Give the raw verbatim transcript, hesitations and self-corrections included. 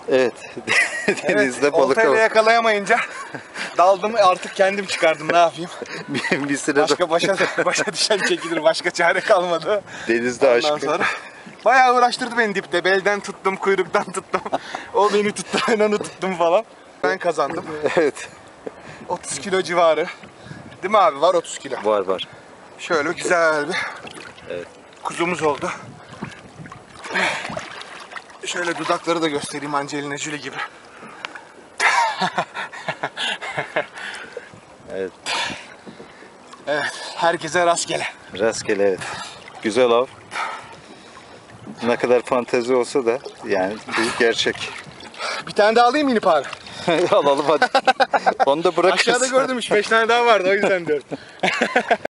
Evet. Denizde evet, balık oltayla av. yakalayamayınca daldım, artık kendim çıkardım, ne yapayım. bir, bir süre Başka başa, başa düşen çekilir, başka çare kalmadı. denizde Ondan aşk. sonra bayağı uğraştırdı beni dipte. Belden tuttum, kuyruktan tuttum. O beni tuttu, ben onu tuttum falan. Ben kazandım. Evet. otuz kilo civarı. Değil mi abi? Var otuz kilo. Var var. Şöyle güzel bir Evet. kuzumuz oldu. Şöyle dudakları da göstereyim, Angelina Jolie gibi. Evet. Evet, herkese rastgele. Rastgele, evet. Güzel av. Ne kadar fantezi olsa da yani bu gerçek. Bir tane daha alayım mı İnip abi? Alalım hadi. Onu da bırakırız. Aşağıda gördüm üç beş tane daha vardı, o yüzden diyorum.